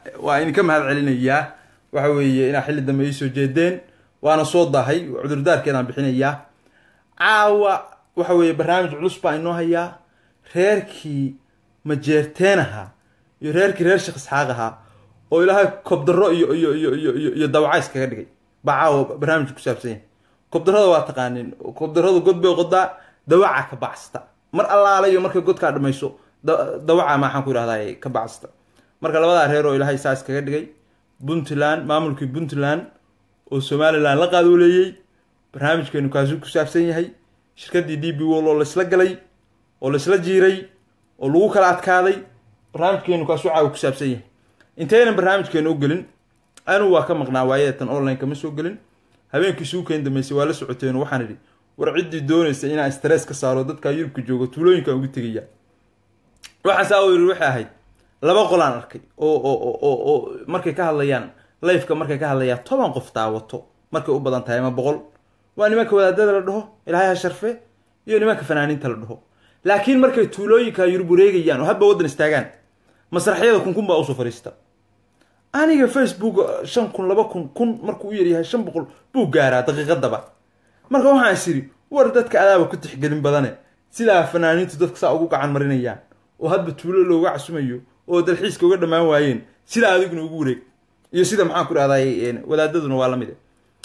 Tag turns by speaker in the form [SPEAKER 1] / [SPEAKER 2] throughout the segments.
[SPEAKER 1] وإن كم هذا علينا إياه وحوي إن حل الدم يسوع جدين وأنا صوت ضاهي وعذر دار كنا بحنا إياه عاوة وحوي برنامج علوسبا إنه هي ريركي مجرتينها يريركي رير شخص حاجها وإلها كبدر يدوعيس كذا بعاو برنامج كسابسين كبدر هذا واتقانين كبدر هذا قد بيقضى دوعة كبعستا مر الله عليه مركب قد كاد ما يسوق دوعة ما حنقول هذا كبعستا مركب لبضع هيرو إلها يساس كذا بنتلان ماملك بنتلان وسوماليلان لقادوا لي برنامج كانوا كازو كسابسين هي شركة دي بي وول ولا سلقلي ولا سلجيري ولو كلا كادي برنامج كانوا كاسو عاو كسابسين انتين برنامج كانوا قلن أنا واكم مقنعوية أونلاين كمسوا قلن هبين كسوق عند مسوالة سعتين وحنري ورعدي دون السنة استرس كسارة ضد كيوب كجوجو تولين كانوا قتيجيا روح أساوي الروح هاي لا بقولان أركي أو مركي كهاليان لايف كمركي كهاليان طبعا قفتا وطو مركي أبدان تايم بقول وأنا ما كودا دلده إلى هاي الشرفة يوني ما كفنانين تلده لكن مركي تولين كيوب ريجيان وهب ودن استعان مسرحية كون بأوصف فريستا أنا فيسبوك شن كن لبكون كن مركو يريها شن بقول بوجارة دقيقة دبا مركو هاي سيري وردتك على كنت حقلين بدنه سلا فنانين تدك ساقوك عن مرينيان وهاد بتقول له وقع سميو ودل حيسك وقدر ما واين سلا هذيك نقولك يصير معاك هذا يعني ولا ددنا ولا مده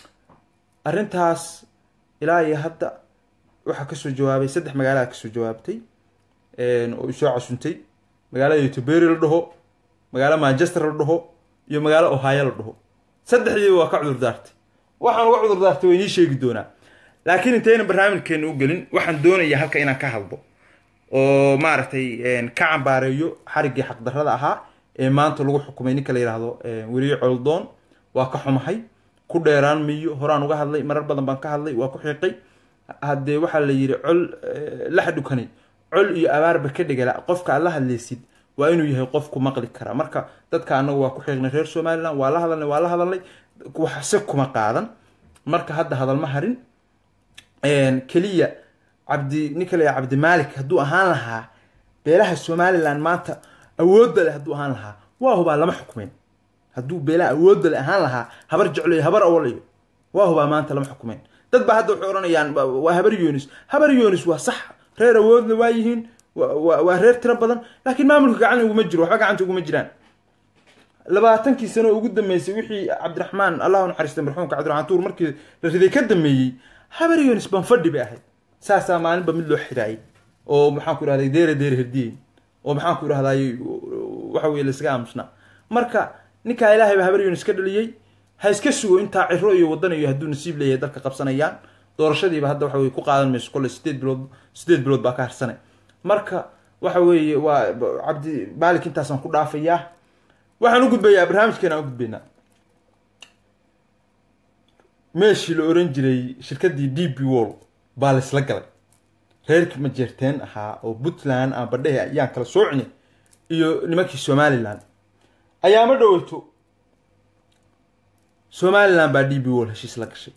[SPEAKER 1] أرنتاس إلى يهدا وحكسوا جوابي سدح مقالات كسوا جوابتي وشو عشنتي مقالة يوتيوبر لده مقالة مانشستر لده iyo magaalo Ohio la dhaho saddexdii waa ka cudur daartay waxaan uga cudur daartay way sheegi doonaa laakiin intayna barnaamijkeena u galin waxaan doonayaa halka inaan ka hadlo oo maaragtay ka cambaareeyo xarigii xaq darrada ahaa ee maanta lagu xukumay ninka la yiraahdo wariye coldoon waa ka xumahay ku dheeraan miyo horaan uga hadlay marar badan baan ka hadlay waa ku xiiqay hadee waxa la yiri col la xadukanay col iyo abaarba ka dhigala qofka alla hadlaysid waa inuu yahay qofku maqli kara marka dadka anagu waa ku xiiqnay reer Soomaaliland waa la hadalnay wax se kuma qaadan marka hadda hadal ma harin kaliya Cabdi Malik haduu ahaan lahaa beelaha Soomaaliland maanta awood leh haduu ahaan lahaa waa huba lama xukumin haduu beelaha awood leh ahaan lahaa habar jeclay habar awliyo waa huba maanta lama xukumin dad ba hadda waxay oranayaan waa habar Yoonis waa sax reer awood leh waayihiin وهرير ترى بدن لكن ما ملك عنه ومجرو وحاجة عنه ومجران لبعتنكي سنة وقدم يسوي عبد الرحمن الله نحرسته مرحومك عبد الرحمن طور مركز الذي كدم مي حبر يونس بنفرد بأحد ساسا ما بملو حراي أو محاكور هذا دير هدين أو محاكور هذا وحوي الإسقام مشنا مركا نكا إلهي بحبر يونس كده لي هيسكسوا أنت عروي وضنا يهدون نسيب لي ذلك قبصنيان دور شدي بهذا وحوي كوقا مش كل ستيد بلود باكار سنة marka waxa weeye waa Cabdi Malik intaasan ku dhaafayaa waxaan u gudbayaa barnaamijkeena u gudbina meeshii la oran jiray shirkadii DP World baa la isla galay reerkii ma jirteen ahaa oo Puntland aan badhay ayaan kala soocnay iyo nimankii Somaliland ayaa ma dhawaato Somaliland baa DP World heshiis la gashay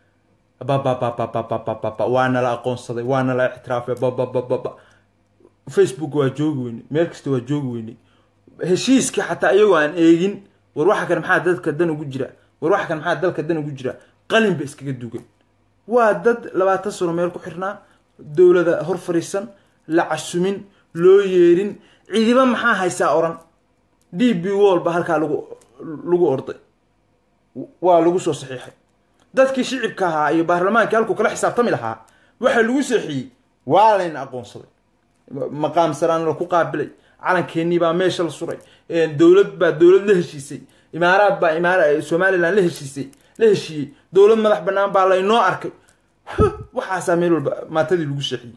[SPEAKER 1] waana la aqoonsaday waana la ixtiraafay Facebook waa joogweyn meel kasta waa joogweyn heshiiska xataa ayagu aan eegin war waxa kan maxaa dadka dan ugu jira war waxa kan maxaa dalka dan ugu jira qalin ba iskaga dugan waa dad 20 sano meel ku xirnaa dawladda hor fariisan la casumin loo yeerin ciidiba maxaa haysaa oran DP World ba halka lagu orday waa lagu soo saxiixay dadkii shicibka ahaa iyo baarlamaanka halku kala xisaabtami lahaa waxa lagu saxiixay waa leen aqoonsaday مقام سران لو قابلي على كيني با ميش الصوري دولة له هشيسي إمارات با إمارات Somaliland له هشي دولة مدح بنان با لا ينو أركي waxa sameeyay maatadii lagu shaqeeyay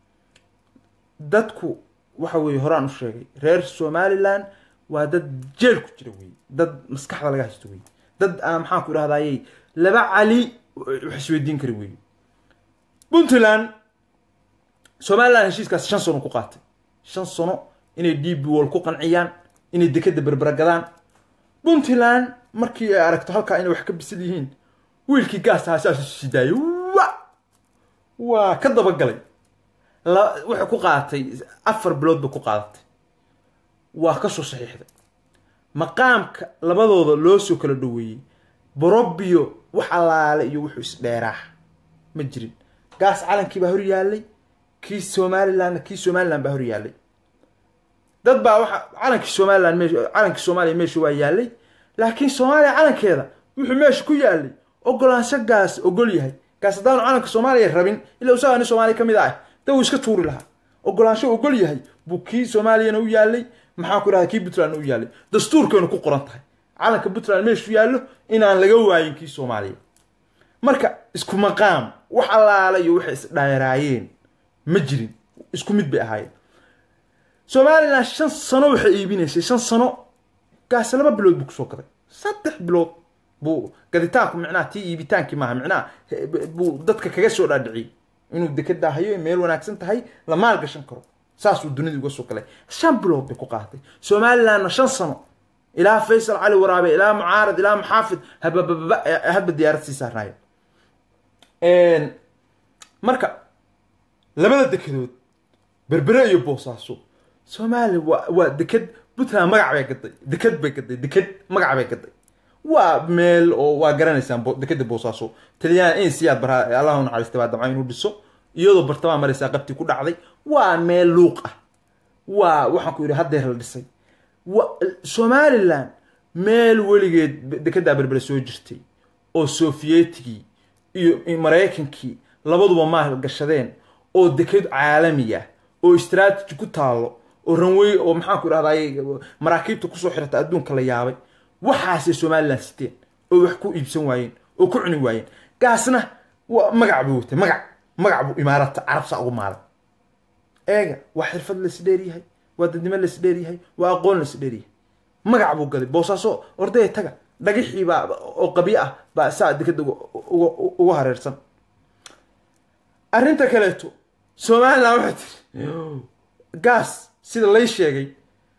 [SPEAKER 1] dadku waxa way horaan u sheegay reer Somaliland waa dad jeel ku jira way dad maskaxda laga haysto way dad aan maxaan ku raadayay laba cali wax isweydiin kari way Puntland Somaliland heshiiskaas 5 sano ku qaatay 5 sano inay DP World ku qanciyaan inay dekada berbergadaan Puntland markii ay aragto halka inay wax ka bisil yihiin wiilkii gaas haasaas siday waa ka daba galay la wuxuu ku qaatay 4 bilood ba ku qaadatay waa ka soo saxiixday maqaamka labadooda loo soo kala dhaweeyey borobio wax allaale iyo wuxuu isdheeraa ma jirin gaas calankii baa hor yaallay kii somaliland baa hor yaallay dad baa waxa calankii somaliland calankii soomaaliya meesha waa yaallay laakiin soomaaliya calankeeda wuxuu meesha ku yaallay ogolaansho gaas ogol yahay gaas haddaanu calanka soomaaliya rabin ilaa usaga nin soomaaliya ka mid ah dee wuu iska tuuri lahaa ogolaansho ogol yahay buu kii soomaaliyana u yaallay maxaa ku idhahdaa kii puntland u yaallay dastuurkeenu ku qoran tahay calanka puntland meeshu yaallo inaan laga waayin kii soomaaliya marka isku maqaam wax allaala iyo waxay isdheeraayeen ma jirin isku mid bay ahaayeen somaliland 5 sano waxay iibinaysay 5 sano gaas 2 bilood buu kusoo gaday 3 bilood buu gaditaanku micnaha tii iibitaankii maaha micnaha buu dadka kaga soo dhaadhiciyay inuu dekada hayo meel wanaagsan tahay la maal gashan karo saasuu dunida uga soo galay 5 bilood bay ku qaatay somaliland 5 sano ilaa faysal cali waraabe ilaa mucaarad ilaa muxaafid habba diyaarad sii saarnaayo marka labada dekedood berbere iyo boosaaso soomaali waa deked puntland magac bay gaday deked magac bay gaday waa meel oo waa garanaysaan dekeda boosaaso taliyaan in siyaad bara allah naxariista baa damcay inuu dhiso iyadoo bartamaha maraysa qabti ku dhacday waa meel luuq ah waa waxaan ku yiri hadeer la dhisay somaliland meel weligeed dekeda berbere soo jirtay oo sofiyeetigii iyo mareykankii labaduba maal gashadeen oo deked caalami ah oo istiraatiiji ku taalo oo ranway oo maxaan ku idhahdaa maraakiibta kusoo xirata adduunka la yaabay waxaasay somaliland siteen oo wax ku iibsan waayeen oo ku cuni waayeen gaasna magac buu watay magac buu imaarata carabsa ugu maalay eega waa xirfad la isdheeryahay waa dadnimo la isdheeryahay waa aqoon la isdheeryahay magac buu gaday boosaaso ordaya taga dhagixii baa oo qabiyo ah baa saa dekada ugu hareersan arrinta kaleeto somaliland waxay tiri gaas sida lay sheegay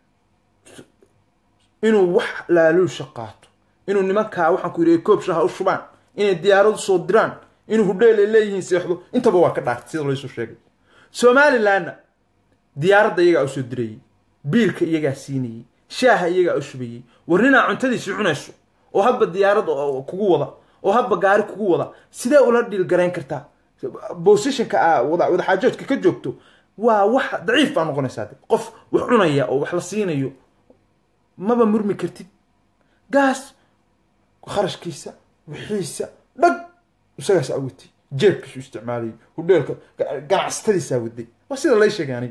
[SPEAKER 1] inuu wax laaluusha qaato inuu nimankaa waxaan ku yidhi koob shaha u shubaan inay diyaaradu soo diraan inuu hudheel ay leeyihiin seexdo intaba waa ka dhaartay sida laysoo sheegay somalilandna diyaaradda iyagaa u soo dirayey biilka iyagaa siinayey shaaha iyagaa u shubayey war ninaa cuntadiisii cunayso oo hadba diyaarad kugu wada oo hadba gaari kugu wada sidee ula dhiil garayn kartaa positionka wada xaajoodka ka joogto waa wax daciif baa noqonaysaa qof wax cunaya oo wax la siinayo maba murmi kartid gaas kharashkiisa wixiisa dhag isagaas awatay jeebkiisu isticmaalayay hudheelka ganacsatadiisa waday waa sida lay sheegay aniga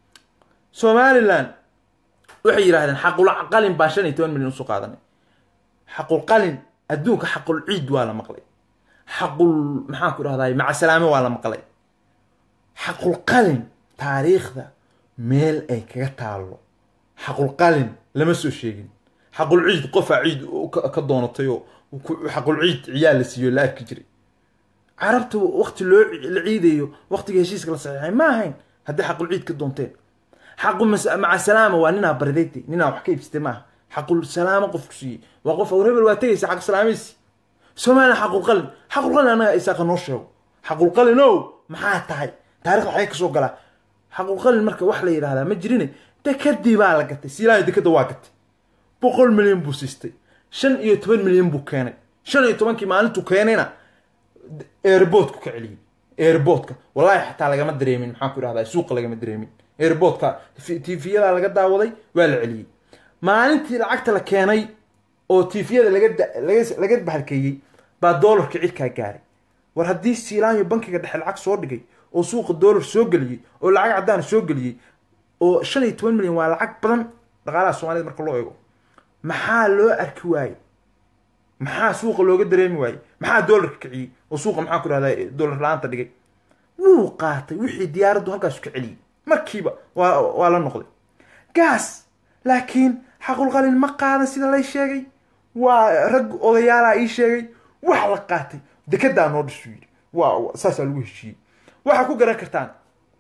[SPEAKER 1] somaliland waxay yiraahdeen xaqul qalin baa 15 milyan soo qaadanay xaqul qalin adduunka xaqul ciid waa la maqlay xaqul maxaan ku rahday maca salaamo waa la maqlay xaqul qalin taariikhda meel ay kaga taalo xaqul qalin lama soo sheegin xaqul ciid qof ciid ka doonatay oo xaqul ciid ciyaal la siiyo la arki jiray carabtu waqti loo la ciidayo waqtiga heshiiska la saxiixay ma ahayn hadii xaqul ciid ka doonteen xaqu maca salaamo waa ninaa bardeeyay ninaa wax ka ibsatay ma xaqul salaamo qof ku siiyay waa qof oo rebel waa tagaysa xaq salaamiisi Soomaaliya xaqul qalin anaga isaaq noo sheego xaqul qalin oo maxaa tahay taariikhda waxay ka soo galaa xaqul qalin marka wax la yiraahdaa ma jirin dekadii baa la gatay siilaay dekada waa gatay 100 milyan buu siistay 15 milyan buu keenay 15 maalintu keenayna airportka ka celiyay airportka wallahi xataa laga ma dareemin maxaan ku yiraahdaa suuqa laga ma dareemin airportka TV-yada laga daawaday waa la celiyay maalintii lacagta la keenay oo TV-yada laga bahalkeeyay baa dollarka cirka gaaray war hadii siilaanyo bankiga dhexe lacag soo dhigay oo suuqa dollar soo galiyay oo lacag cadaan soo galiyay oo 15 milyan waa lacag badan dhaqaalaha Soomaaliyeed marka loo eego maxaa loo arki waayay maxaa suuqa looga dareemi waayay maxaa dollarka kiciyay oo suuqa maxaa ku raadayay dollar laanta dhigay wuu qaatay wixii diyaaraddu halkaas ka celiyay markiiba waa la noqday gaas laakiin xaqul qalin ma qaadan sida lay sheegay waa rag odayaala ii sheegay wax la qaatay dekada noo dhishiyay waa saasa lagu heshiiyay waxa ku garan kartaan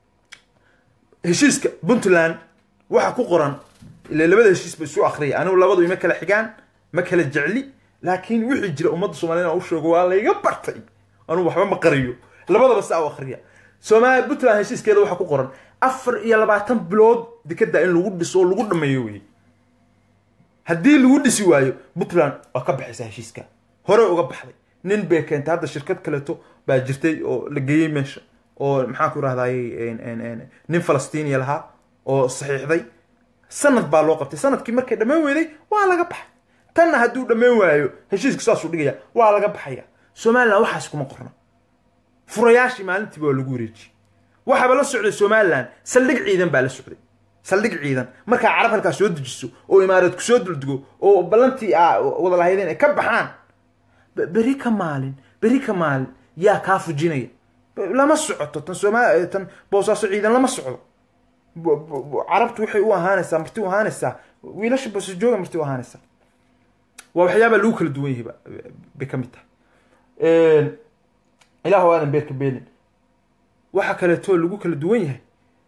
[SPEAKER 1] heshiiska Puntland waxa ku qoran ilaa labada heshiis bay soo akhriyay anigu labadu ima kala xigaan ma kala jecli laakiin wixii jira ummadda Soomaaliyeed oo sheego waa la iga bartay anu waxba ma qariyo labadaba saa u akhriya Soomaaliya Puntland heshiiskeeda waxa ku qoran 24 bilood dekada in lagu dhiso lagu dhameeyo way haddii lagu dhisi waayo puntland waa ka baxaysaa heshiiska hore uga baxday nin bay keentay hadda shirkad kaleeto baa jirtay oo la geeyey meesha oo maxaan ku idhahdayy nin falastiiniya lahaa oo saxiixday sanad baa loo qabtay sanadkii markay dhammayn weyday waa laga baxay tanna hadduu dhammayn waayo heshiiska saasuu dhigaya waa laga baxaya somaliland waxaas kuma qorna furayaashii maalintiiba waa lagu wareejiyey waxaaba la socday somaliland saldhig ciidan baa la socday saldhig ciidan markaa carab halkaa soo dejiso oo imaaraad ku soo duldugo oo ballantii wada lahaydeen ay ka baxaan beri ka maalin yaa kaa fujinaya lama socoto tan boosaaso ciidan lama socdo carabtu waxay u ahaanaysaa marti u ahaanaysaa wiilasha boosas jooga marti u ahaanaysaa waa waxyaaba lagu kala duwan yahay bay ka mid tahay ilaahu aadan beerka beenin waxa kaleeto lagu kala duwan yahay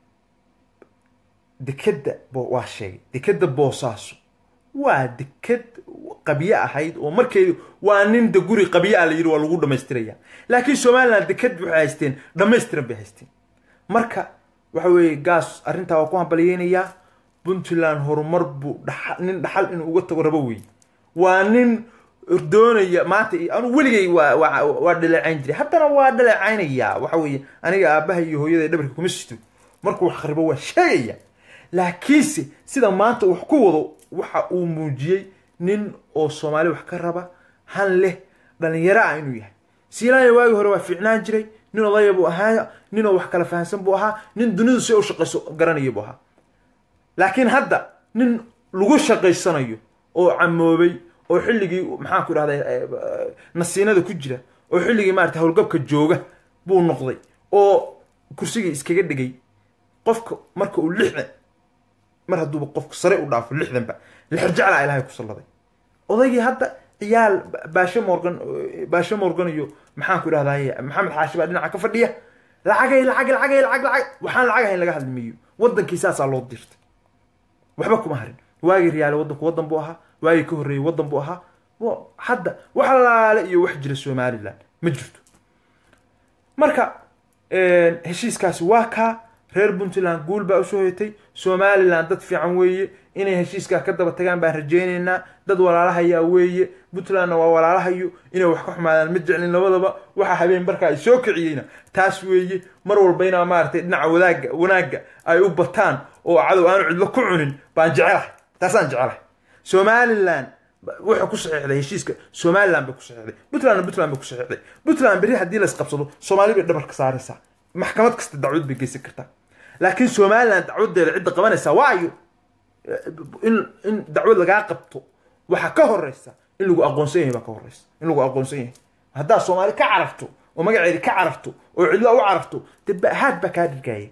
[SPEAKER 1] dekeda waa sheegay dekeda boosaaso waa deked qabye ahayd oo markeedu waa nin da guri qabye ah la yiri waa lagu dhamaystiraya laakiin somaliland deked waxay haysteen dhamaystiran bay haysteen marka waxa weeye gaas arrintaa waa ku hambalyeynaya puntland horumar buu nin dhaxal inuu uga tago rabo weeye waa nin doonaya maanta anu weligay waa dhaleecayn jiray haddana waa dhaleecaynaya waxa weeye aniga aabaha iyo hooyada dhabarka kuma sito markuu wax kharibo waa sheegaya laakiinse sida maanta wax ku wado waxa uu muujiyey nin oo Soomaali wax ka raba han leh dhalinyaro ah inuu yahay siilaaya waagi hore waa fiicnaan jiray nin odayay buu ahaa nin oo wax kala fahansan buu ahaa nin dunidu si u shaqayso garanaya buu ahaa laakiin hadda nin lagu shaqaysanayo oo camoobay oo xilligii maxaan ku dhahday nasiinada ku jira oo xilligii maartay hawlgabka jooga buu noqday oo kursigii iskaga dhigay qofka marka uu 60 mar hadduu qofku sare u dhaafo 60 ba lixirjacla ilaahay ku salladay odaygii hadda ciyaal baasha morgan iyo maxaan ku idhahdaay maxamed xaashi baa dhinaca ka fadhiya lacag waxaan lacag ahayn laga hadlimiyo wadankii saasaa loo dirtay waxba kuma harin waagii riyaale wadanku wadan buu ahaa waagii ka horreeyay wadan buu ahaa hadda wax laale iyo wax jira somaliland ma jirto marka heshiiskaasi waa kaa reer puntland guul baa usoo hoytay somaliland dad fiican weeye inay heshiiska ka daba tagaan baan rajaynaynaa dad walaalahayaa weeye puntlandna waa walaalahayo inay wax ka xumaadaan ma jeclin labadaba waxa habeen barka ay soo kiciyeyna taas weeye mar walba inaa maaragtay dhinaca wanaagga ay u bataan oo cadow aanu cidlo ku cunin baan jecelahay taasaan jecelahay somaliland wuxuu ku saxiixday heshiiska somaliland bay ku saxiixday puntland bay ku saxiixday puntland beri haddii la isqabsado soomaali bay dhabarka saaraysaa maxkamad kasta dacwad bay geysan kartaa laakiin somaliland dacwadeeda cidda qabanaysaa waayo in dacwad lagaa qabto waxa ka horeysa in lagu aqoonsan yahay baa ka horeysa in lagu aqoonsan yahay haddaa soomaali ka carafto oo magaceeda ka carafto oo cidlo u carafto dib haad baa kaa dhigaya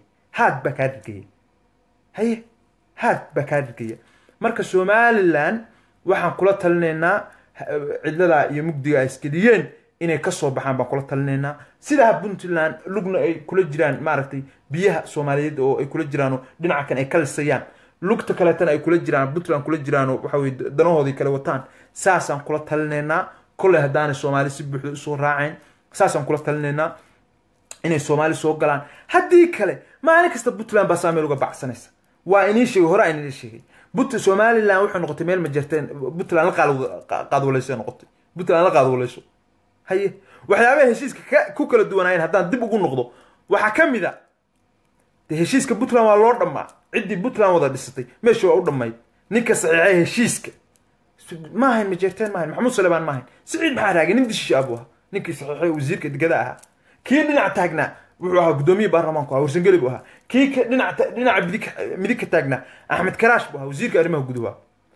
[SPEAKER 1] haad baa kaa dhigaya marka somaliland waxaan kula talinaynaa cidlada iyo mugdiga ay isgeliyeen inay ka soo baxaan baan kula talinaynaa sidaa puntland lugna ay kula jiraan maaragtay biyaha soomaaliyeed oo ay kula jiraan dhinaca kan ay ka lisayaan lugta kaleetana ay kula jiraan puntland kula jiraan waxa weeye danahoodii kale wataan saasaan kula talinaynaa kolley haddaanay soomaali si buuxda usoo raacayn saasaan kula talinaynaa inay soomaali soo galaan haddii kale maalin kasta puntland baa saameel uga bacsanaysa waa inii sheegay hore aan inii sheegay somaliland wuxuu noqotay meel ma jirteen puntland la qaadwalayso noqotay puntland la qaadwalayso haye waxyaabaha heshiiska ku kala duwanaayeen haddaan dib ugu noqdo waxaa ka mid a de heshiiska puntland waa loo dhammaa ciddii puntland wada dhisatay meesha waa u dhammayd ninka saxiixay heshiiska ma ahayn ma jirteen ma ahayn maxamuud salebaan ma ahayn siciid maxaa raagay nin dishish abu ahaa ninkii saxiixay wasiirka degada ahaa kii dhinac taagnaa wuxuu ahaa gudoomiye baarlamaanku ahaa warsangeli buu ahaa kii dhinaca midig ka taagnaa axmed karaash buu ahaa wasiirka arrimaha gudaha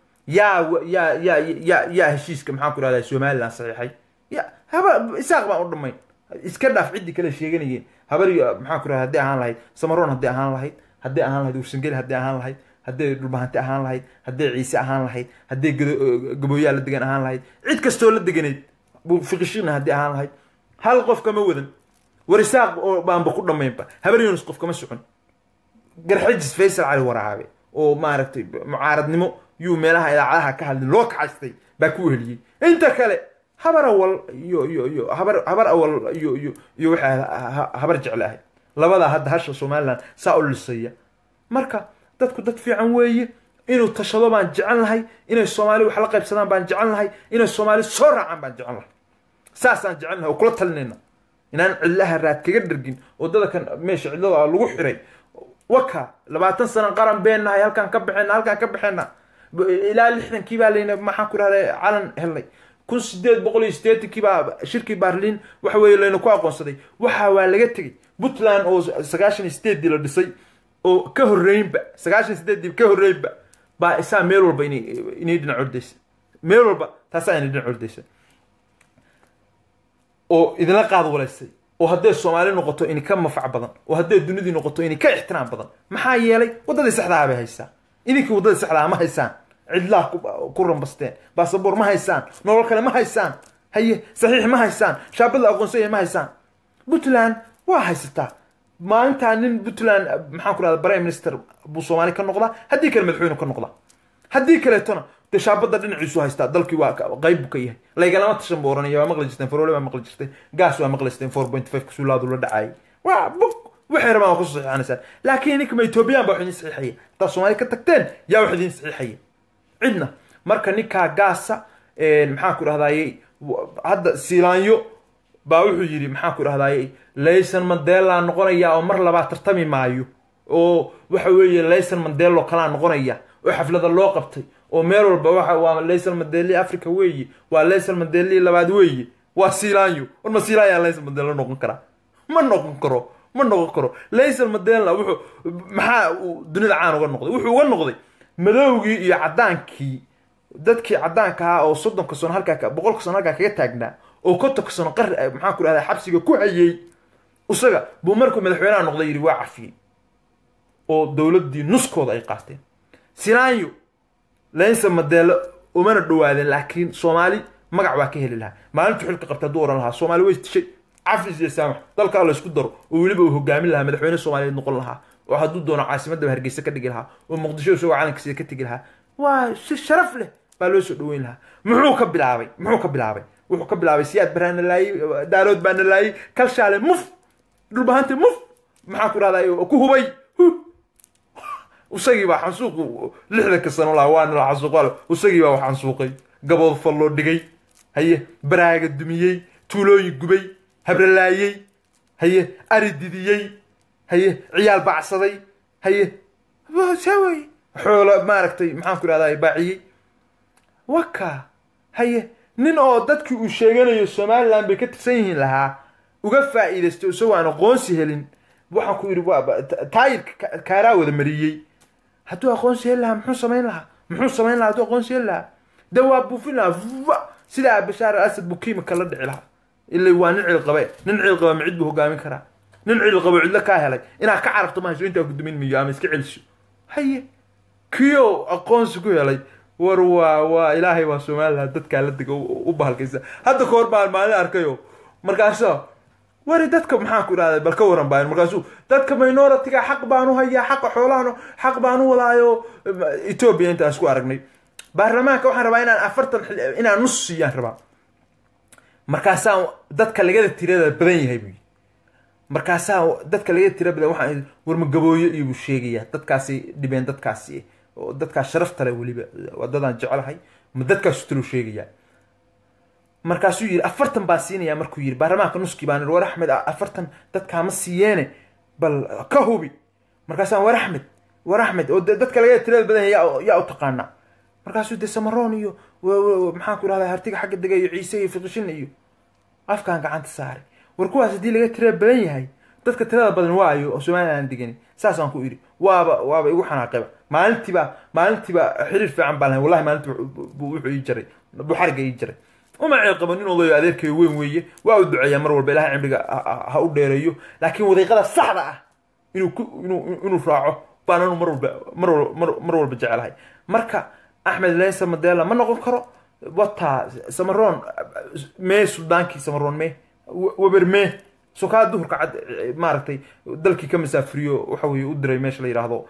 [SPEAKER 1] yaa heshiiska maxaan ku idhahdaa somaliland saxiixay isaaq baan u dhammayn iska dhaaf ciddii kale sheeganayeen habar maxaan ku idhahdaa hadday ahaan lahayd samaroon hadday ahaan lahayd warsangeli hadday ahaan lahayd hadday dhulbahanti ahaan lahayd hadday ciise ahaan lahayd hadday gabooyaa la degan ahaan lahayd cid kastoo la deganayd fiqishiina hadday ahaan lahayd hal qof kama wadan warisaaq oo baanba ku dhammaynba habar yunus qof kama socon garxajis faysal cali waraabe oo maaragtay mucaaradnimo yuu meelaha idaacadaha ka hadlin loo kacaystay baa ku weheliyey inta kale habar awal iyo habar awal iyo waxa habar jecel ahay labada hadda hasha somaliland saa u lisaya marka dadku dad fiican weeye inuu tashado baan jecel lahay inay Soomaali wax la qaybsadaan baan jecel lahay inay Soomaali soo raacaan baan jecel lahay saasaan jecel lahay oo kula talinayna inaan cillaha raad kaga dhargin oo dadka meesha cillada lagu xiray waka 20 sano qaran beenahay halkan ka baxeena ilaa 60 kii baa leena maxaan ku raray calan helay 1880 kii baa shirkii Berlin waxa weeye leena ku aqoonsaday waxa waa laga tagay Puntland oo 98 la dhisay oo ka horeeyba 98 ka horeeyba baa isa meel walba inay dhinac ordaysa meel walba taas ay dhinac ordaysa oo idila qaad walaysay oo hadday Soomaali noqoto in ka mafac badan oo hadday dunida noqoto in ka ixtiraam badan maxaa yeelay wadada saxda ah bay haysaa idinka wadada saxda ah ma haysaan cidla ku rambasteen baasaboor ma haysaan nolol kale ma haysaan haye saxiix ma haysaan shaabada aqoonsiga ma haysaan Puntland waa haysataa maalinta nin Puntland maxaan ku raada prime minister buu Soomaali ka noqda hadii kale madaxweyne ka noqda hadii kale tona shaabada dhinaciisu haysta dalkii waa qayb ka yahay lagalama tashan booranaya waa maqli jirteen farole waa maqli jirteen gaas waa maqli jirteen 4.5 kusuulaadu la dhacay waa waxay rabaan ku saxiixanaysan laakiin inkama Ethiopian baa xidin saxiixay ta Soomaali ka tagteen yaa wax idin saxiixay cidna marka ninka gaasa maxaan ku raadayay hadda Silaanyo baa wuxuu yiri maxaan ku raadayay Nelson Mandela noqonaya oo mar labaad tartami maayo oo waxa weeye Nelson Mandela kala noqonaya oo xaflada loo qabtay oo meel walba waxa waa Nelson Mandela Africa weeye waa Nelson Mandela labaad weeye waa Silaanyo oo ma Silaanyo Nelson Mandela noqon kara ma noqon karo Nelson Mandela wuxuu maxaa dunida caan uga noqday wuxuu uga noqday madowgii iyo cadaankii dadkii cadaanka ah oo 30 sano halka 100 sano halka kaga taagnaa oo 50 sano maxaa ku raadaya xabsiga ku hayay usaga buu markuu madaxweynaha noqday yiri waa cafiyay oo dawladii nuskooda ay qaateen Silaanyo Nelson Mandela umana dhawaadeen laakiin Soomaali magac waa ka heli lahaa maalintu xilka qabta dooran lahaa Soomaali way tishay cafis iyo saamax dalka la isku daro oo waliba uu hogaamin lahaa madaxweyne Soomaaliyeed noqon lahaa oo hadduu doono caasimadda Hargeysa ka dhigi lahaa oo Muqdisho soo calankiisa ka tagi lahaa waa si sharaf leh baa loo soo dhaweyn lahaa muxuu ka bilaabay wuxuu ka bilaabay siyaad baraan laay daarood baan laay kalshaale muf dhulbahanta muf maxaa ku raadayay ku hubay usagii baa xansuuq 60 sano la waan la xansuuqay usagii baa waxaan suuqay gabood fallo dhigay haye baraaga dumiyay tuulooyin gubay habralaayay haye arididiyay haye ciyaal bacsaday haye waa saway xoolo maaragtay maxaan ku raadayay baaciyay waka haye nin oo dadkii uu sheeganayo Soomaaliland bay ka tirsan yihiin lahaa uga faa'iideystay oo soo aan aqoonsi helin waxaan ku yiri waa taayir kaaraa wada mariyay hadduu aqoonsi helaha muxuu samayn lahaa hadduu aqoonsi helaha dawaab buufin lahaa sida Bashaar al-Assad bukiima kala dhici lahaa ilaa waa nin cil qaba micid buu hogaamin karaa nin cil qaba cid la ka helay inaa ka carabto ma hayso inta gudumin miyo ama iska celiso haye kiyo aqoonsi ku helay war waa ilaahay waa Soomaaliland dadka la digo u bahalkaysa hadda koor baan maalin arkayo markaas wari dadka maxaa ku raaday bal ka waran baan markaas dadka minority-ga xaq baan u hayaa xaq xoolaano xaq baan u wadaayo Ethiopia inta isku aragnay baarlamaanka waxaan rabaa inaan 40 inaan nus siiyaan rabaa markaas dadka laga tirada badan yahay markaas dadka laga tirada badan waxaan warma gabooyo iyo sheegaya dadkaasi dhibeen dadkaasi oo dadka sharafta leh waliba wadadan jecelahay ma dadkaas tulu sheegaya markaas uu yiri 40 baa siinaya markuu yiri baarlamaanka nuski baan war Axmed 40 dadka ma siiyeene bal ka hubi markaas war Axmed oo dadka laga tirada badan yaa u taqaana markaas uu Samaroon iyo maxaan ku raadayay hartiga xagga degay Ciise iyo Fiqishin iyo afkaan gacanta saaray war kuwaas hadii laga tirada badan yahay dadka tirada badan waayo oo Soomaaliland digani saasaan ku iri waaba igu xanaaqay maalintiba xiriir fiican baan lahayn wallahi maalintii wuxuu ii jiray bu xarga ii jiray uma ciqaban inuu loo adeerkay weyn weeye waa u duceeyaa mar walba ilaahay cimriga ha u dheereeyo laakiin wadiiqada saxda ah inuu raaco baan mar walba jecelahay marka Axmed Nelson Mandela ma noqon karo wata Samaroon mee Suudaankii Samaroon mee wabar mee سوكا دهر كعد مارتي دلكي كم سافريو وحوي ودري ماش اللي يراهضو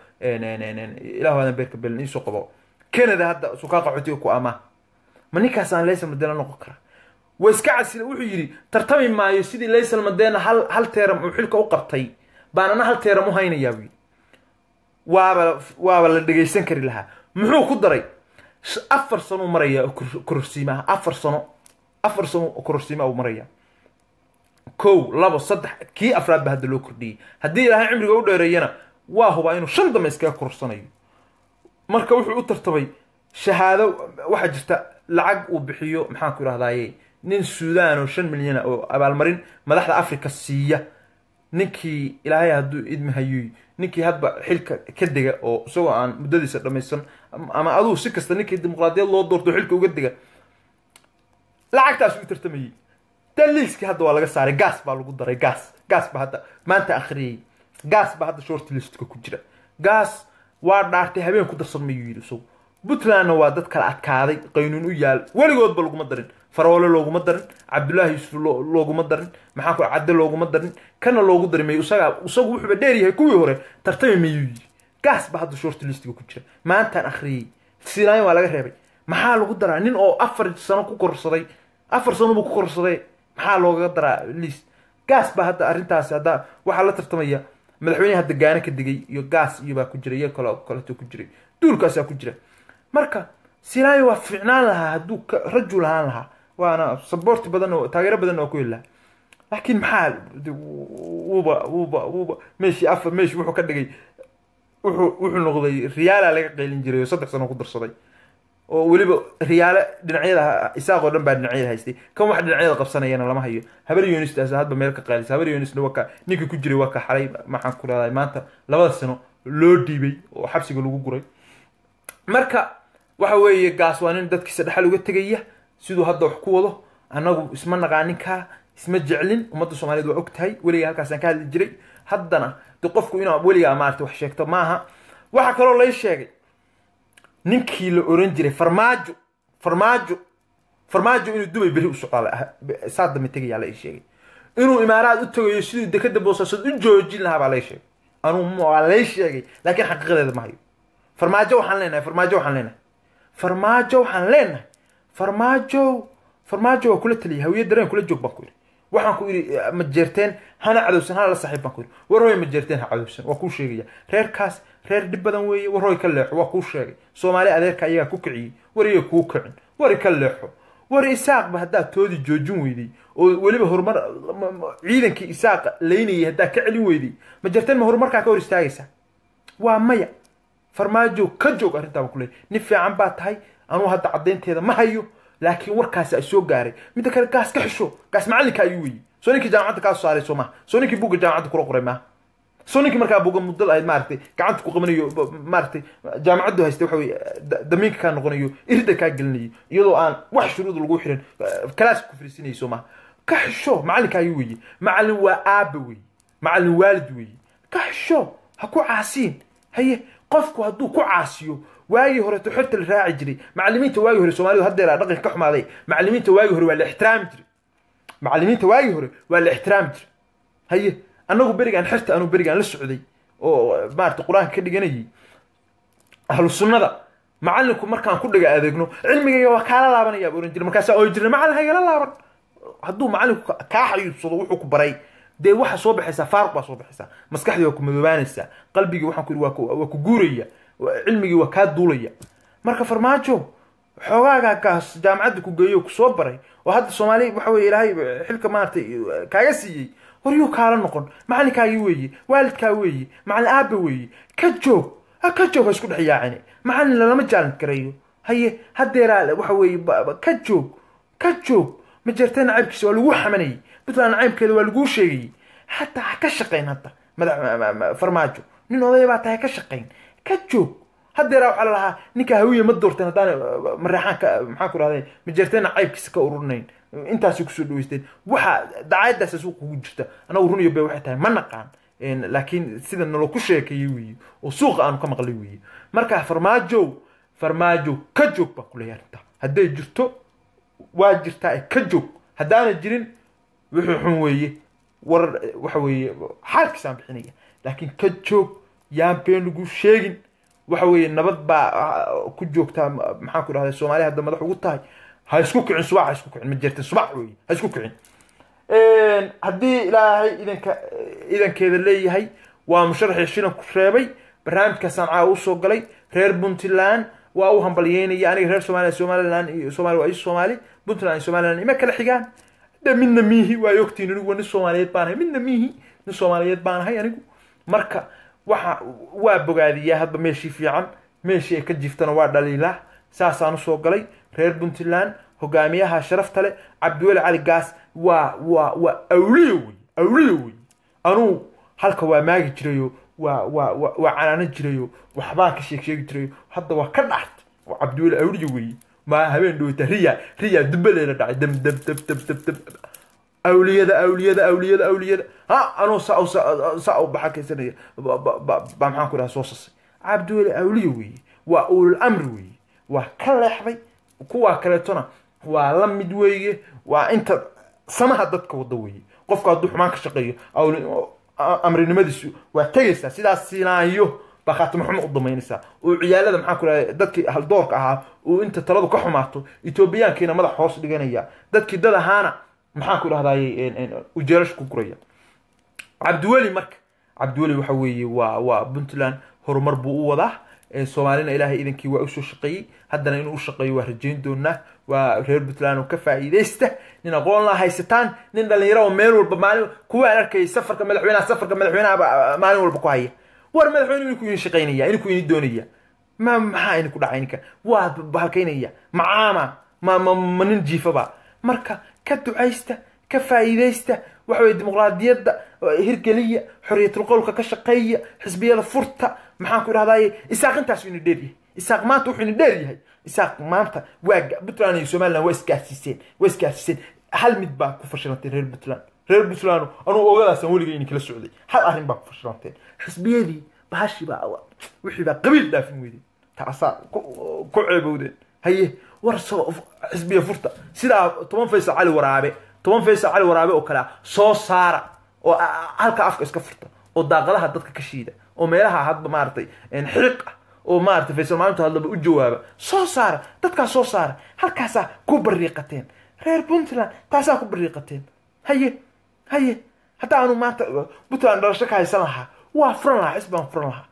[SPEAKER 1] إلى هذا بيرك بالني سوقبو كندا هذا سوكا قعدتي كأما مني كاسان ليس مدينا نقكر وإسكع سيل وحيري ترتمي ما يسيدي ليس المدينا هل تيرم وحلك أقرطي بأنا هل تيرم هين يابي وابا اللي دقيسن كري لها muxuu ku daray 4 sano maraya kororsiimaha 4 sano kororsiimaha uu maraya kow labo saddex kii afraad ba hadda loo kordhiyay haddii ilaahay cimriga u dheereeyana waa huba inuu 5 dama iskaga korsanayo marka wuxuu u tartamay shahaado waxa jirta lacag uu bixiyo maxaan ku yiraahdaaye nin Suudaan oo 5 milyan oo abaalmarin madaxda Afrika siiya ninkii ilaahay hadduu idmahayo ninkii hadba xilka ka diga oo isagoo aan muddadiisa dhameysan ama aduu si kasta ninkii dimuqraadiyad loo doorto xilka uga diga lacagtaas u tartamayay daliiskii hadda waa laga saaray gas baa lagu daray gas ba hadda maanta akhriyay gas ba hadda short listka ku jira gas waa dhaartay habeen ku darsanmayo yiri soo Puntland waa dad kala adkaaday qaynuun u yaal waligood ba laguma darin Faroole looguma darin Cabdullaahi Yuusuf looguma darin maxaa ku cadde looguma darin kana loogu darimay isagu wuxuu dheer yahay kuwii hore tartamayo gas ba hadda short listka ku jira maanta akhriyay Siinayn waa laga reebay maxaa lagu daraa nin oo 4 sano ku korsaday 4 sano ku korsaday maxaa looga daraa list gas ba hadda arintaas hadda waxa la tartamaya madaxweynaha hadda gaana ka digay iyo gas iyo ba ku jiray iyo kala ku jiray duulkaas ku jira marka Siinaay waa fiicnaan lahaa hadduu rajul ahaan lahaa waana support badan oo taageero badan oo ku hela laakiin maxaa uuba meeshii wuxuu ka dhigay wuxuu noqday riyaala laga qeylin jiray 3 sano ku darsaday oo waliba riyaala dhinacyada isaaqo dhan baa dhinacyada haystay kan wax dhinacyada qabsanayana lama hayo habar Yuunistaas hadba meel ka qaalis habar Yuunisna waka ninka ku jiray waka xalay maxaan ku raadayay maanta 2 sano loo dhiibay oo xabsiga lagu guray marka waxa weeye gaas waa nin dadkiisa dhaxal uga tagaya sidoo hadda wax ku wado anagu isma naqaaninka isma jeclin ummadda Soomaaliyeed waa ogtahay waliga halkaas aan ka hadli jiray haddana qofku inuu waliga maartay wax sheegto maaha waxa kale oo la sheegay ninkii la oran jiray farmaajo inuu Dubai bari u socdaa saad ma tagay la sheegay inuu imaaraad u tagayo sidii dekada boosasad u joojin lahaa baa la sheegay anu ma la sheegay laakiin xaqiiqadeeda ma hayo farmaajo waxaan leenahay farmaajo waa kula taliya hawiye dareen kula joog baan ku yiri waxaan ku yiri ma jeerteen hana cadowsan hana la saaxiib baan ku yiri warooy ma jeerteen ha cadowsan waa ku sheegaya reerkaas reer dib badan weeye warooy ka leexo waa ku sheegay Soomaali adeerka ayaga ku kiciyay wariye ku kicin wari ka leexo wari isaaq ba hadaa toodi joojin weeyday oo waliba horumar ciidankii isaaq leynayay hadaa ka celin weeyday ma jeerteen ma horumarka ka hor istaagaysa waa maya farmaajo ka joog arinta ku leeyahay ni fiican baa tahay anu hadda cadeynteeda ma hayo laakiin warkaas ay soo gaaray mid kale gaas ka xisho gaas macalinka ayuu weeyay soonikii jaamacadda ka soo saaray Soomaa soonikii buuga jaamacadda ku qoray ma soonikii markaa buuga muddo ay maartay gacanta ku qabanayo maartay jaamacaddu haystay waxa weey damiinka ka noqonayo irida ka galinayo iyadoo aan wax shuruud lagu xirin class ku fariisinay Soomaa ka xisho macalinka ayuu weeyay macalin waa aaba weeyay macalin waalid weeyay ka xisho ha ku caasiin haye qofku hadduu ku caasiyo waagi hore xirta la raaci jiray macallimiinta waagi hore Soomaalidu hadda dhaqan ka xumaaday macallimiinta waagi hore waa la ixtiraam jiray haye anagu barigaan xirta anu barigaan la socday oo maarta quraanka ka dhiganayay ahlu sunnada macallinku markaan ku dhiga adeegno cilmiga waa kala laabanaya oran jiray markaas oo jirna macallin hayla laaban hadduu macallinku ka xayuusado wuxuu ku baray dee waxa soo baxaysa faaruq baa soo baxaysa maskaxdii waa ku madoobaanaysa qalbigii waxaan ku waa ku guuraya cilmigii waa ka duulaya marka farmaajo xogaaga kaas jaamacadda ku geeyo ku soo baray oo hadda Soomaali waxa weey ilaahay xilka maartay kaaga siiyay wariyuu kaala noqon macalinkaagi weeye waalidkaaga weeye macallin aaba weeye ka joog isku dhaxyaacin macallin lama jaalan karayo haye hadeera waxa weeye ka joog ma jirtaan caybkiisa waa lagu xamanay Puntland caybkeeda waa lagu sheegay hatta ka shaqeyn hadda farmaajo nin oday baa tahay ka shaqeyn ka joog hadeera waxa lahaa ninka hawiye ma doorteen hadaan maraxaan maxaa ku raadeen ma jirtaan caybkiisa ka ururnayn intaas ku soo dhaweysteen waxa daacadaas suuq ugu jirta ana uruniyo bay waxay tahay ma naqaan laakiin sida nolo ku sheekay weey oo suuq aan ka maqlay weey marka farmaajo ka joog ba ku leeyahay haday jirto waa jirtaa ka joog hadaan jirin wuxuu xun weeye war waxa weeye xaalkiisa bixinaya laakiin ka joog yaan been lagu sheegin waxa weeye nabad baa ku joogtaa maxaa ku raadayay Soomaaliya hadda madax ugu tahay ha isku kicin subax isku kicin ma jirtin subax weeye ha isku kicin haddii ilaahay idankeeda leeyahay waa musharaxii shilan ku reebay barnaamijka Sancaa u soo galay reer Puntland waa u hambalyeynaya aniga reer Somaliland iyo Soomaali waa Soomaali Puntland Somaliland ima kala xigaan midna mihi waa yogtiin anigu nin Soomaaliyeed baan ahay midna mihi nin Soomaaliyeed baan ahay anigu marka waxa waa bogaadiyaa hadba meeshii fiican meeshii ka jiftana waa dhaliila saasaan soo galay reer Puntland hogaamiyaha sharafta leh Cabdiweli Cali Gaas waa awliyo anu halka waa maagi jirayo waa canaana jirayo waxbaa ka sheeg jirayo hadda waa ka dhaxt Cabdiweli awliyo weey ما هبين دوت ريا دبلة رجع دم أولياء ها أنا سأو بحكي سنة بمحن كلها صوص عبدولي أوليوي وأول الأمر وي وكل حبي كوا كلتنا ولم يدوي وأنت سمح ضدك وضوي قفك الضح معك شقية أو أمر نمدس وتيسا سيدا سينايو بخات محمد الضمينسا وعيالada maxaa ku leeyahay dadkii hal doorka ahaa oo inta taladu ka xumaato Etoobiyaankiina madax hoos dhiganaya dadkii dad ahaana maxaa ku raahday u jeerash ku guraya Cabdiweli marka Cabdiweli waxa weeye waa Puntland horumar buu u wadaa Soomaalina Ilaahay idinkii waa u soo shaqeeyay haddana inuu u shaqeeyo waa rajayn doonaa waa reer Puntland oo ka faa'iideysta nin aqoon la haysataan nin dhalinyaro meel walba maalin kuwa arkay safarka madaxweynaha maalin walba ku haya war madaxweynuhu inuu ku shaqeynaya inuu ku doonaya ma maxaa inuu ku dhacaynka waa balkaynaya macaama ma nin jiifaba marka ka ducaysta ka faa'iideysta waxa way dimuqraadiyadda hirgeliya xorriyatul qowlka ka shaqeeya xisbiyada furta maxaan ku raahday isaaqintaas inuu dheeriyahay isaaq maanta wuxuu inuu dheeriyahay isaaq maanta waa Puntland iyo Somaliland way iskaasiseen hal mid baa ku fashilantay reer Puntland anu ogaadaasan weliga inay kala socday hal arrin baa ku fashilantay xisbiyadii bahashi baa wixii baa qabiil dhaafin weeyday taasa ku ceebowdeen haye war soo xisbiya furta sida 10 Faysal Cali Waraabe oo kala soo saara oo halka afka iska furta oo daaqadaha dadka ka shiida oo meelaha hadba maartay xiriq oo maartay Faysal maalinta hadba u jawaaba soo saara dadka soo saara halkaas ku bariiqateen reer Puntland taasa ku bariiqateen haye hatta aanu maanta Puntland dhalasho ka haysan lahaa waa furan lahaa xisbaan furan lahaa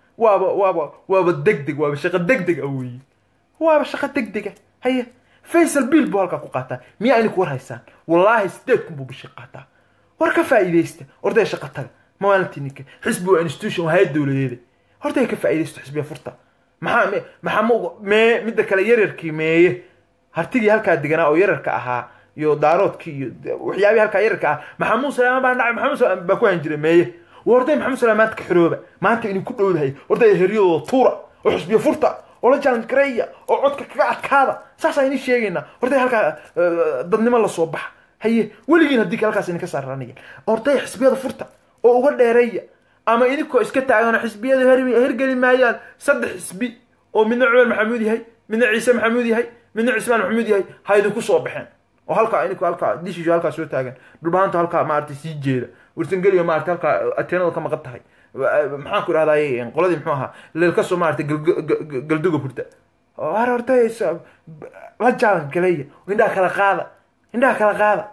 [SPEAKER 1] waaba degdeg waaba shaqo degdeg awey waaba shaqo degdeg haye Faysal bil buu halka ku qaataa miya inay ku war haysaan wallahi 8 buu bishi qaataa war ka faa'iideysta orday shaqo tag maalintiinka xisbu institution hay dawladeed hortay ka faa'iideysto xisbiya furta maxaa mid kale yararkii meeye hartigii halka diganaa oo yararka ahaa iyo daaroodkii iyo waxyaabi halka yararka ah Maxamuud Salaam baa dhacay Maxamuud Salaam baa ku hanjiray meeye warday Maxamuud Salaam maanta ka xirooba maanta inuu ku dhowdahay warday heriyo tuura oo xisbiya furta oo la jaan gareeya oo codka kaga adkaada saasa inay sheegayna warday halka dadnimo la soo bax haye weligiin hadii halkaas in ka saaranayeen warday xisbiyada furta oo uga dheereeya ama idinkoo iska taagan xisbiyada hergeli maayaan saddex xisbi oo midna Cumar Maxamuud yahay midna Ciise Maxamuud yahay midna Cismaan Maxamuud yahay haydu ku soo baxeen oo halka idinkoo halka dishijo halka soo taagan dhulbaanta halka maartay sii jeeda warsan galiyo maartay halka ateenada ka maqan tahay maxaan ku raahday qoladii muxuu ahaa leel ka soo maartay galduga furta hortay la jaan galeeya indha kala qaada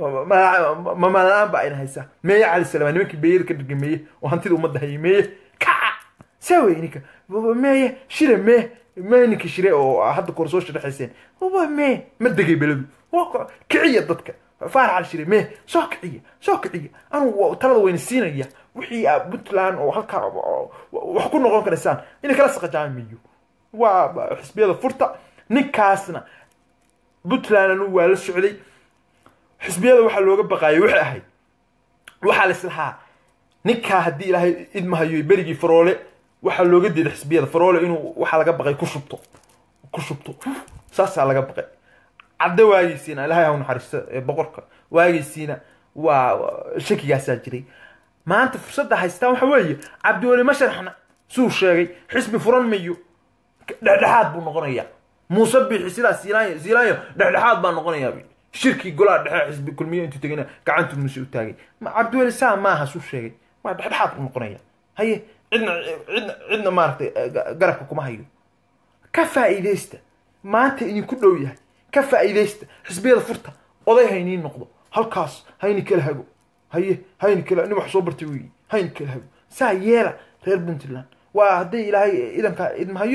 [SPEAKER 1] ma malaan baa in haysa meey cali salaam nimankii beeyir ka dhigmeeyay oo hantida umada haymeeyay ka saweynika meey shire ninkii shire oo hadda kor soo sharaxayseen ma degay beladu kiciya dadka faarax al shire soo kiciya anu talada weyn siinaya wixii Puntland oo halka wax ku noqon karaysan in kala saqajaan miyo waa xisbiyada furta ninkaasna Puntland waa la socday xisbiyada waxa looga baqaayay wixii ahayd waxa la islahaa ninka hadii Ilaahay idmahayo berigi faroole waxa looga diiday xisbiyada faroole inuu waxa laga baqay ku shubto saasa laga baqay cadda waagiisina Ilaahay ha u naxariisto boqorka waagiisina waa shakigaas jiray maanta fursada haystaan waxa weeye Cabdiweli ma sharaxna suu sheegay xisbi furan miyo dhexdhexaad buu noqonayaa Muuse bixi sidaas Ziilaayo dhexdhexaad baa noqonayaa shirki golaha dhexe xisbi kulmiye intuu tagayna gacantu Muuse u taagay Cabdiweli maaha suu sheegay waa dhexdhexaad buu noqonayaa haye cidna maartay garabka kuma hayo ka faa'iideysta maanta idin ku dhow yahay ka faa'iideysta xisbiyada furta oday hayniin noqdo halkaas hayni kala hago hayni kala nin wax soo bartay weey hayni kala hago saa yeela reer Puntland waa hadii Ilaahay idanka idmahayo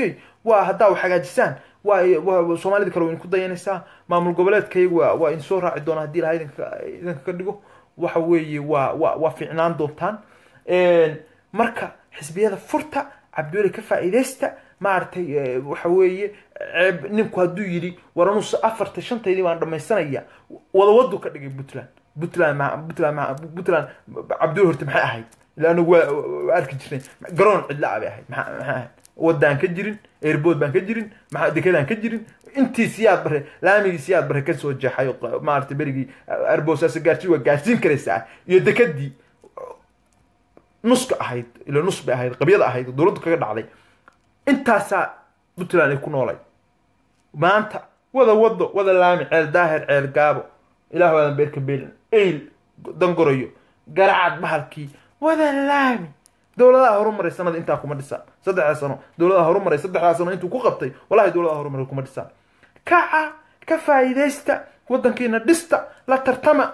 [SPEAKER 1] haddaa wax hagaajisaan waa soomaalida kale way ku dayanaysaa maamul goboleedkaygu waa in soo raaci doona haddii ilahay idinka ka dhigo waxa weeye waa fiicnaan doontaan marka xisbiyada furta cabdiweli ka faa'iideysta maartay waxa weeye ninku hadduu yidhi war anuu 4-5 baan dhamaysanaya wadu ka dhigay Puntland cabdiweli horta maxay ahayd ilaanu waa arki jirnay garoon cidla ahay maxay ahayd wadaan ka jirin airport baan ka jirin maxaa dekedaan ka jirin intii siyaad bare laamigi siyaad bare ka soo jeexay maartay berigi arboosaas gaarsi waa gaarsiin karaysaa iyo dekedii nuska ahayd ila nus bay ahayd qabyada ahayd dawladdu kaga dhacday intaasa Puntland ay ku noolay maanta wada laami ceel daahir ceel gaabo ilaahu aan beerka beelin dangoroyo garacad bahalkii wada laami dawladaha horumaray sanad inta kuma dhisan 3 sano dawladaha horumaray 3 sano intuu ku qabtay wallahi dawladaha horumaray kuma dhisan ka faa'iideysta wadankeena dhista la tartama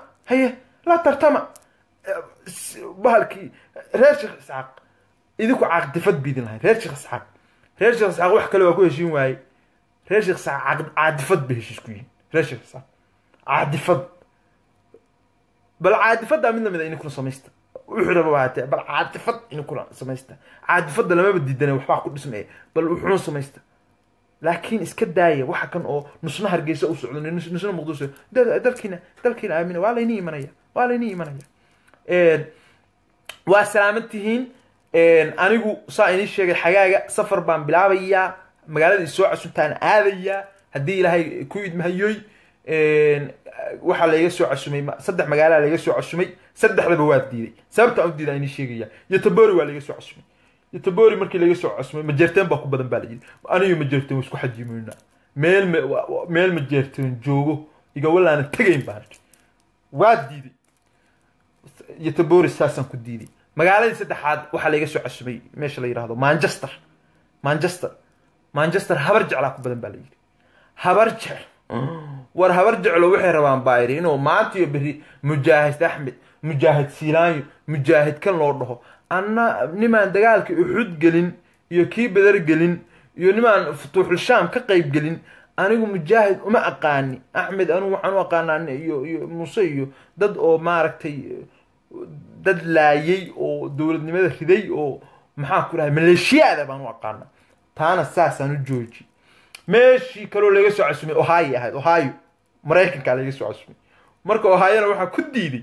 [SPEAKER 1] bahalkii reer Sheekh Isxaaq idinku caaqdifad biidin lahayd reer Sheekh Isxaaq wax kale waa ku heshiin waayay reer Sheekh Isxaaq caaqdifad bay heshiis ku yihiin reer Sheekh Isxaaq caaqdifad bal caaqdifada mid lamid inuu sameeysto wuxuu rabo waatay bal caaqdifad inuu kula sameeysto caaqdifada lama badidana waxba ku dhismay bal wuxuu sameeysto laakiin iska daaya waxa kan oo nusna hargeysa u socdo nusna muqdisho dalkiina aamina waa leeyni imanaya waa salaamantihiin anigu saa inii sheegay xagaaga safar baan bilaabayaa magaalada soo casuuntaan aadaya haddii ilaahay ku idmahayoy waxa la iga soo casumay 3 magaalo la iga soo casumay 3daba waa diiday sababta aan diiday inii sheegaya Yatobori waa la iga soo casumay Yatobori markii la iga soo casumay ma jeerteen baa ku badan baa la yiri anigu ma jeerteen isku xajiimayna meel ma jeerteen joogo iga walaana tagayn baa waa diiday Yatobori saasan ku diiday magaalada saddexaad waxa la iga soo casumay meesha la yiraahdo Manchester habar jeclaa ku badan baa la yiri habar jeclo waxay rabaan baayri inuu maanta iyo bari mujaahid Axmed mujaahid Siilaanyo mujaahid kan loo dhaho anna nimaan dagaalkii Uhud gelin iyo kii Badar gelin iyo nimaan Futuuxul Shaam ka qayb gelin anigu mujaahid uma aqaani Axmed anu waxaan u aqaanaa iyo Muuse iyo dad oo maaragtay dad laayay oo dawladnimada riday oo maxaa ku rahay maleeshiyada baan u aqaana taana saasan u jooji meeshii kale laga soo casumay Ohio Mareykanka laga soo casumay marka Ohio waxa ku diiday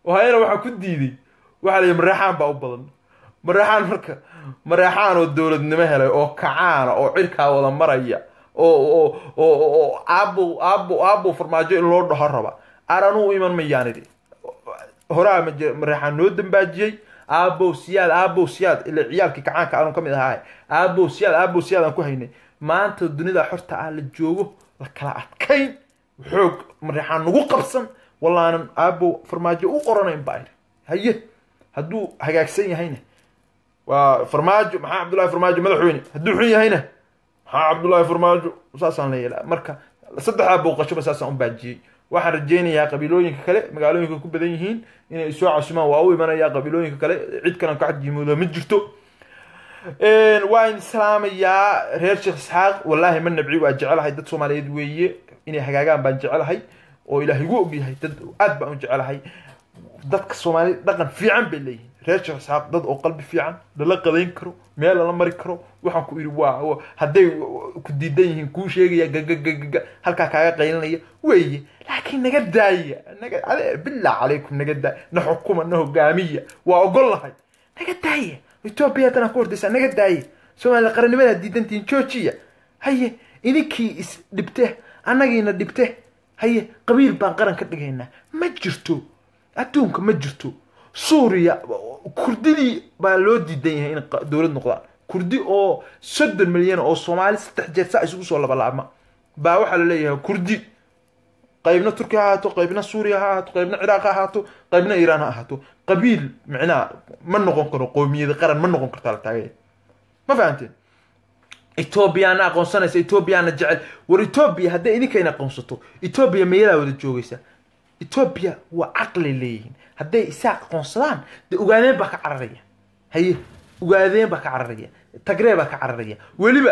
[SPEAKER 1] waxa la maraxaan baa u badan maraxaan oo dawladnimo helay oo kacaana oo cirka wada maraya oo aabo farmaajo in loo dhaho raba aranu iman ma yaanidi horaa maraxaan noo dambaajiyay aabo siyaad ila ciyaalkii kacaanka aanu kamid ahaa aabo siyaad aan ku haynay maanta dunida xorta ah la joogo la kala adkayn xoog maraxaan nagu qabsan wallaanan aabo farmaajo u qoranayn baa haye hadduu hagaagsan yahayna waa farmaajo maxaa Cabdullaahi farmaajo madaxweyne hadduu xun yahayna maxaa Cabdullaahi farmaajo saasaan leeyahay marka 3 booqasho saasaan u baajiyay waxaan rajeynayaa qabiilooyinka kale magaalooyinka ku badan yihiin inay soo casumaan waa u imanaya qabiilooyinka kale cid kale ka xajimoodo ma jirto waan salaamayaa reer Sheekh Isxaaq wallahi man nabci waa jecelahay dad Soomaaliyeed weeye inay hagaagaan baan jecelahay oo Ilaahay ugu ogyahay dad aad baan u jecelahay dadka Soomaaliyeed dhaqan fiican bay leeyihiin reer Sheekh Isxaaq dad oo qalbi fiican la qadayn karo meel la mari karo waxaan ku iri waa haday ku diidan yihiin ku sheegaya gaga halka kaaga qaylinaya weeye laakiin naga daaya bilaa calaykum naga daaya na xukuma na hogaamiya waa ogolahay naga daaya Ethiopia tana ku ordaysa naga daaya Soomaaliya qarannimada diidantiin joojiya haye idinkii is dhibte annagiina dhibte haye qabiil baan qaran ka dhigaynaa ma jirto adduunka ma jirto Suuriya kurdidii baa loo diidan yahay in dawlad noqdaan kurdi oo 3 milyan oo Soomaali 3 jeer saa isugu soo labalama baa waxa la leeyahay kurdi qaybna Turkiga ahaato qaybna Suuriya ahaato qaybna Ciraaq ahaato qaybna Iiraan ahaato qabiil macnaa ma noqon karo qoomiyad qaran ma noqon kartaa la taagay ma fahanteen Ethiopia na aqoonsanaysa Ethiopia na jecel war Ethiopia hadday idinka aqoonsato Ethiopia meela wada joogaysa Ethiopia waa aqli leeyihiin hadday isaaq aqoonsadaan de ugaadeen baa ka cararaya haye ugaadeen baa ka cararaya Tigray baa ka cararaya waliba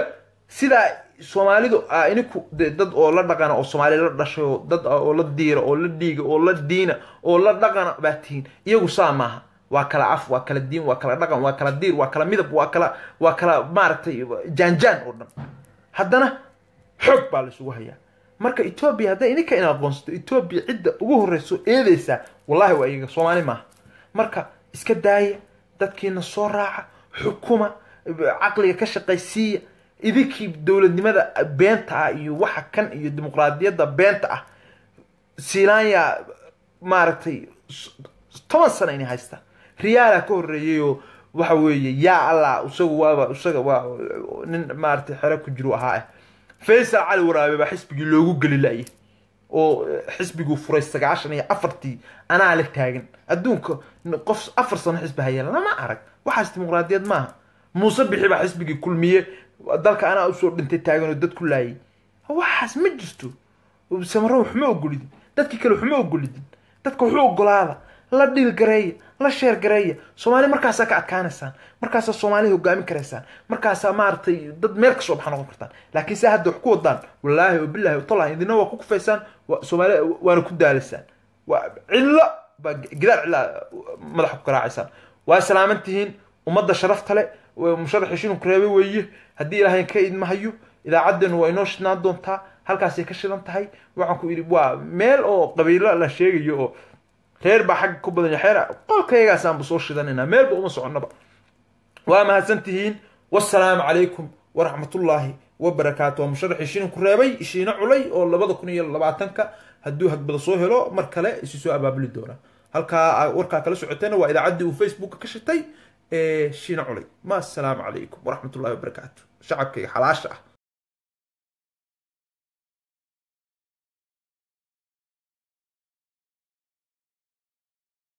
[SPEAKER 1] sida Soomaalidu ininku dad oo la dhaqana oo Soomaali la dhashay dad oo la diiro oo la dhiiga oo la diina oo la dhaqana baatiin iyagu saamaha waa kala af waa kala diin waa kala dhaqan waa kala diir waa kala midab waa kala maartay jaanjaan oo dhan haddana xog baa la isugu hayaa marka Ethiopia hadda ininka in aqoonsato Ethiopia cidda ugu horeyso eedeysa wallahi waa iyaga Soomaali ma marka iska daaya dadkiina soo raaca xukuma aqliga ka shaqaysiya idinki dawladnimada beenta iyo waxa kan iyo dimuqraadiyadda beenta silaanya maartay 10 sano inay haysta riyaala ka horeeyo waxa weeye ya Allah usaga waa nin maartay xira ku jiro ahaa Faysal Ali Waraabe ba xisbigi loogu gali laayay oo xisbigu furay 94 ana la taagan adduunka qof 4 sano xisbi hayaan lama arag waxa dimuqraadiyad ma Muuse bixi ba xisbigi kulmiye dalka ana u soo dhintay taagan oo dad ku laayay waxaas ma jirto samaro wuxuu ma ogolid dadkii kale wuxuu ma ogolid dadka wuxuu ogolaada la dhil gareey la sheer gareey Soomaali markaas ka adkaanaysan markaas Soomaali hogaamin kareysaan markaas maartay dad meel ka soo baxan noqon kartaan laakiin sa hadda wax ku wadaan wallahi oo billahi talaa idina waa ku kufaysan Soomaali waana ku daalisan waa cilla ba gidaar cilla madax ku raacaysan waa salaamantihiin umada sharafta leh musharaxiin ku reebay weeye hadii ilaahay ka idmahayo idaacadeenu way noo shinaan doontaa halkaas ay ka shidan tahay waxaan ku iri waa meel oo qabiilo la sheegayo oo reer ba xaq ku badan yahay qolkayga saan soo shidanina meel ba uma soconaba waa mahadsantihiin wassalaamu calaykum waraxmatullaahi wabarakaatuh musharaxiin ku reebay ishiina culay oo 2020ka haduu hagbada soo helo mar kale isu soo abaabuli doona halka warka kala socoteena waa idaacadii Facebook ka shitay shiina culay ma assalaam calaykum waraxmatullaahi wabarakaatuh shacabkayga xalaasha